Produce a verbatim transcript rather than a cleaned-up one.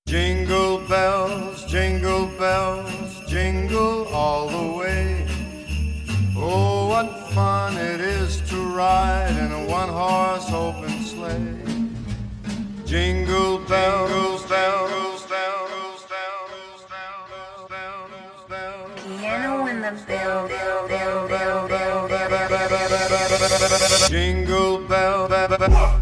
Jingle bells, jingle bells, jingle all the way. Oh, what fun it is to ride in a one-horse open sleigh. Jingle bells, bells, bells, bells, bells, bells, bells. Keanu in the bill, bill, bill, bill, bill, bill, bill, bill, bill, bill, bill, Jingle bell, bell, bell.